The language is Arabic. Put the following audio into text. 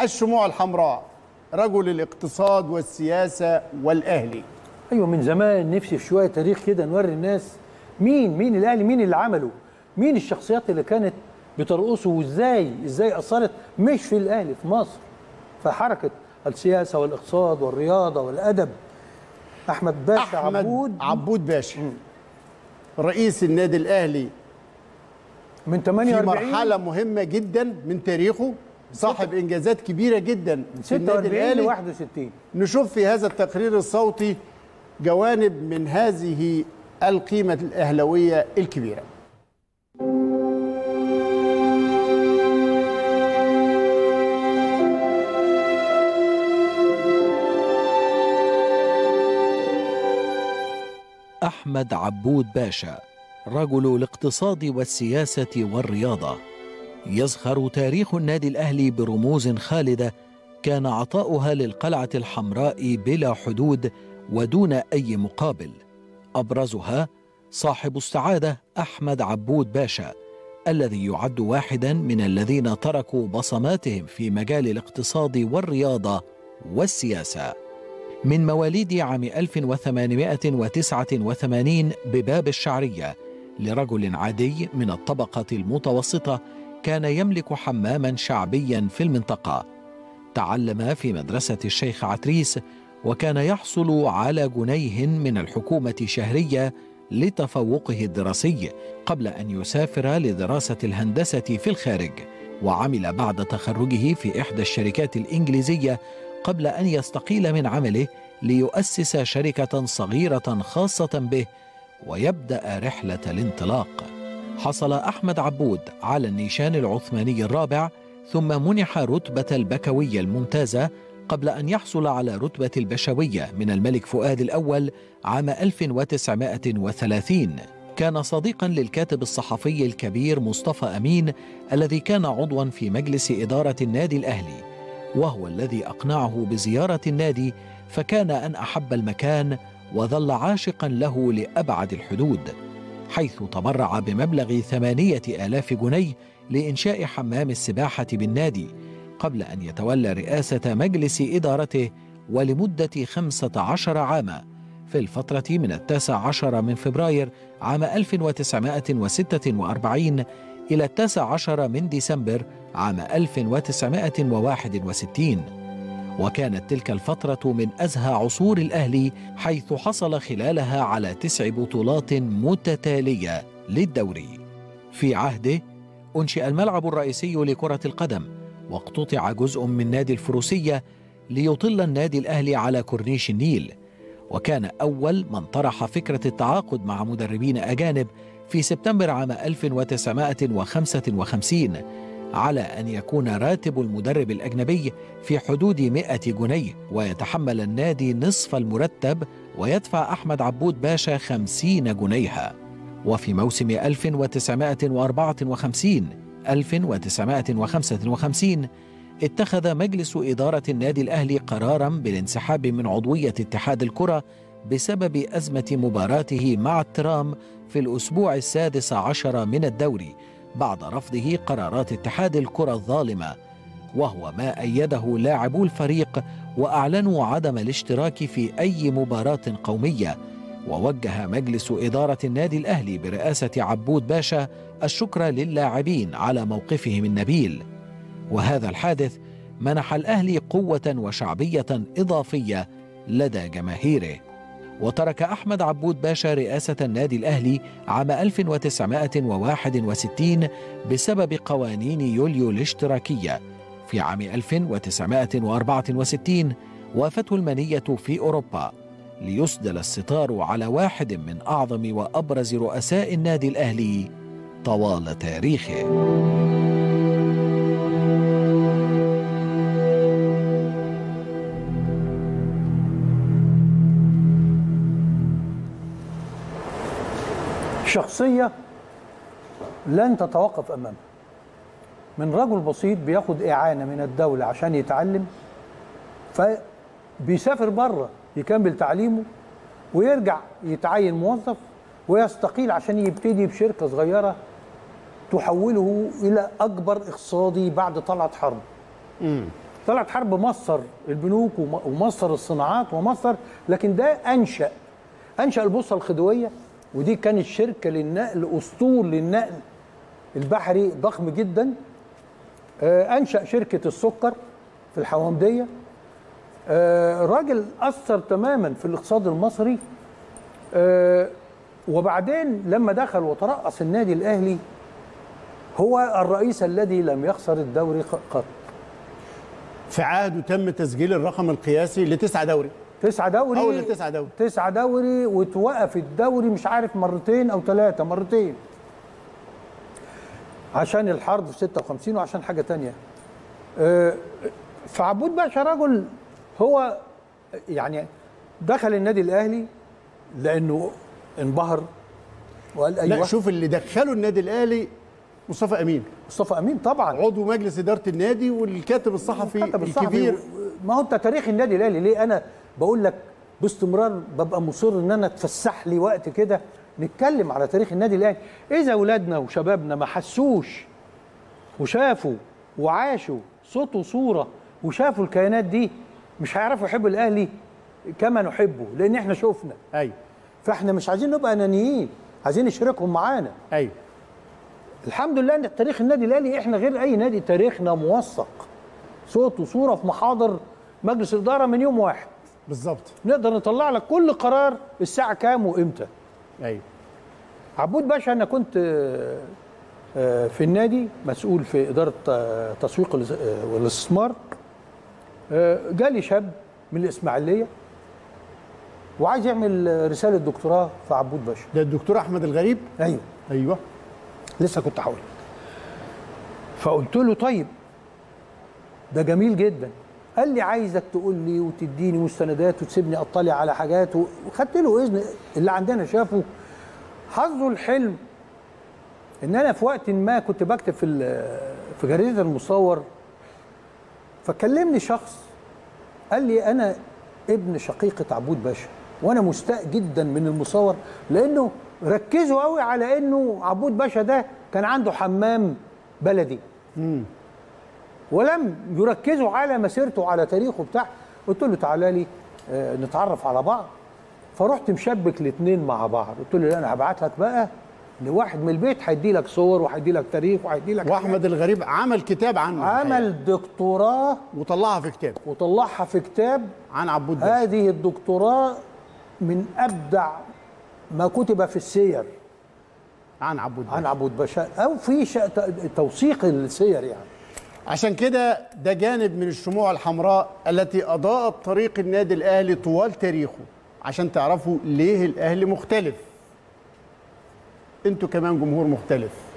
الشموع الحمراء، رجل الاقتصاد والسياسة والأهلي. ايوه من زمان نفسي في شويه تاريخ كده نوري الناس مين الاهلي، مين اللي عمله، مين الشخصيات اللي كانت بترقصه، وازاي اثرت مش في الاهلي، في مصر، في حركه السياسه والاقتصاد والرياضه والادب. احمد باشا عبود باشا رئيس النادي الاهلي من 48 في مرحله مهمه جدا من تاريخه، صاحب انجازات كبيره جدا في النادي الاهلي 61. نشوف في هذا التقرير الصوتي جوانب من هذه القيمه الاهلاويه الكبيره. أحمد عبود باشا رجل الاقتصاد والسياسة والرياضة. يزخر تاريخ النادي الأهلي برموز خالدة كان عطاؤها للقلعة الحمراء بلا حدود ودون أي مقابل. أبرزها صاحب السعادة أحمد عبود باشا، الذي يعد واحدا من الذين تركوا بصماتهم في مجال الاقتصاد والرياضة والسياسة. من مواليد عام 1889 بباب الشعرية، لرجل عادي من الطبقة المتوسطة كان يملك حماما شعبيا في المنطقة. تعلم في مدرسة الشيخ عتريس، وكان يحصل على جنيه من الحكومة شهرية لتفوقه الدراسي قبل أن يسافر لدراسة الهندسة في الخارج. وعمل بعد تخرجه في إحدى الشركات الإنجليزية قبل أن يستقيل من عمله ليؤسس شركة صغيرة خاصة به ويبدأ رحلة الانطلاق. حصل أحمد عبود على النيشان العثماني الرابع، ثم منح رتبة البكوية الممتازة قبل أن يحصل على رتبة البشوية من الملك فؤاد الأول عام 1930. كان صديقا للكاتب الصحفي الكبير مصطفى أمين الذي كان عضوا في مجلس إدارة النادي الأهلي، وهو الذي أقنعه بزيارة النادي، فكان أن أحب المكان وظل عاشقا له لأبعد الحدود، حيث تبرع بمبلغ 8000 جنيه لإنشاء حمام السباحة بالنادي قبل أن يتولى رئاسة مجلس إدارته ولمدة 15 عاما في الفترة من 19 من فبراير عام 1946 إلى 19 من ديسمبر عام 1961. وكانت تلك الفترة من أزهى عصور الأهلي، حيث حصل خلالها على 9 بطولات متتالية للدوري. في عهده أنشئ الملعب الرئيسي لكرة القدم، واقتطع جزء من نادي الفروسية ليطل النادي الأهلي على كورنيش النيل. وكان أول من طرح فكرة التعاقد مع مدربين أجانب في سبتمبر عام 1955 على أن يكون راتب المدرب الأجنبي في حدود 100 جنيه، ويتحمل النادي نصف المرتب ويدفع أحمد عبود باشا 50 جنيها. وفي موسم 1954-1955 اتخذ مجلس إدارة النادي الأهلي قراراً بالانسحاب من عضوية اتحاد الكرة بسبب أزمة مباراته مع الترام في الأسبوع 16 من الدوري بعد رفضه قرارات اتحاد الكرة الظالمة، وهو ما أيده لاعبو الفريق وأعلنوا عدم الاشتراك في أي مباراة قومية. ووجه مجلس إدارة النادي الأهلي برئاسة عبود باشا الشكر للاعبين على موقفهم النبيل. وهذا الحادث منح الأهلي قوة وشعبية إضافية لدى جماهيره. وترك أحمد عبود باشا رئاسة النادي الأهلي عام 1961 بسبب قوانين يوليو الاشتراكية. في عام 1964 وافته المنية في أوروبا ليسدل الستار على واحد من أعظم وأبرز رؤساء النادي الأهلي طوال تاريخه. شخصية لن تتوقف أمامها، من رجل بسيط بياخد إعانة من الدولة عشان يتعلم، فبيسافر بره يكمل تعليمه ويرجع يتعين موظف ويستقيل عشان يبتدي بشركة صغيرة تحوله إلى أكبر اقتصادي بعد طلعت حرب. طلعت حرب مصر البنوك ومصر الصناعات ومصر، لكن ده انشا البورصه الخديويه، ودي كانت شركه للنقل، اسطول للنقل البحري ضخم جدا. انشا شركه السكر في الحوامديه. راجل اثر تماما في الاقتصاد المصري. وبعدين لما دخل وترأس النادي الاهلي هو الرئيس الذي لم يخسر الدوري قط. في عهده تم تسجيل الرقم القياسي ل9 دوري. 9 دوري، أول 9 دوري، 9 دوري، وتوقف الدوري مش عارف مرتين أو 3 مرتين عشان الحرب في 56 وعشان حاجة تانية. فعبود باشا رجل هو يعني دخل النادي الأهلي لأنه انبهر وقال أيوه. لا شوف اللي دخله النادي الأهلي مصطفى أمين طبعا عضو مجلس إدارة النادي والكاتب الصحفي الكبير. ما هو انت تاريخ النادي الاهلي ليه انا بقول لك باستمرار ببقى مصر ان انا اتفسح لي وقت كده نتكلم على تاريخ النادي الاهلي. اذا اولادنا وشبابنا ما حسوش وشافوا وعاشوا صوت وصوره وشافوا الكيانات دي مش هيعرفوا يحبوا الاهلي كما نحبه، لان احنا شفنا. ايوه. فاحنا مش عايزين نبقى انانيين، عايزين نشاركهم معانا. ايوه. الحمد لله ان تاريخ النادي الاهلي احنا غير اي نادي، تاريخنا موثق صوت وصوره في محاضر مجلس الاداره من يوم واحد بالظبط. نقدر نطلع لك كل قرار الساعه كام وامتى. ايوه. عبود باشا انا كنت في النادي مسؤول في اداره تسويق والاستثمار. جالي شاب من الاسماعيليه وعايز يعمل رساله دكتوراه في عبود باشا. ده الدكتور احمد الغريب. ايوه لسه كنت هقول. فقلت له طيب ده جميل جدا. قال لي عايزك تقول لي وتديني مستندات وتسيبني اطلع على حاجات، وخدت له اذن. اللي عندنا شافه حظه الحلم ان انا في وقت ما كنت بكتب في جريده المصور، فكلمني شخص قال لي انا ابن شقيقه عبود باشا وانا مستاء جدا من المصور، لانه ركزوا قوي على انه عبود باشا ده كان عنده حمام بلدي. ولم يركزوا على مسيرته على تاريخه بتاع. قلت له تعالى لي نتعرف على بعض. فرحت مشبك الاثنين مع بعض. قلت له لا انا هبعت لك بقى لواحد من البيت هيدي لك صور وهيدي لك تاريخ وهيدي لك. واحمد الغريب عمل كتاب عنه، عمل دكتوراه وطلعها في كتاب عن عبود باشا. هذه الدكتوراه من ابدع ما كتب في السير عن عبود باشا او في توثيق السير يعني. عشان كده ده جانب من الشموع الحمراء التي أضاءت طريق النادي الأهلي طوال تاريخه، عشان تعرفوا ليه الأهلي مختلف. انتوا كمان جمهور مختلف.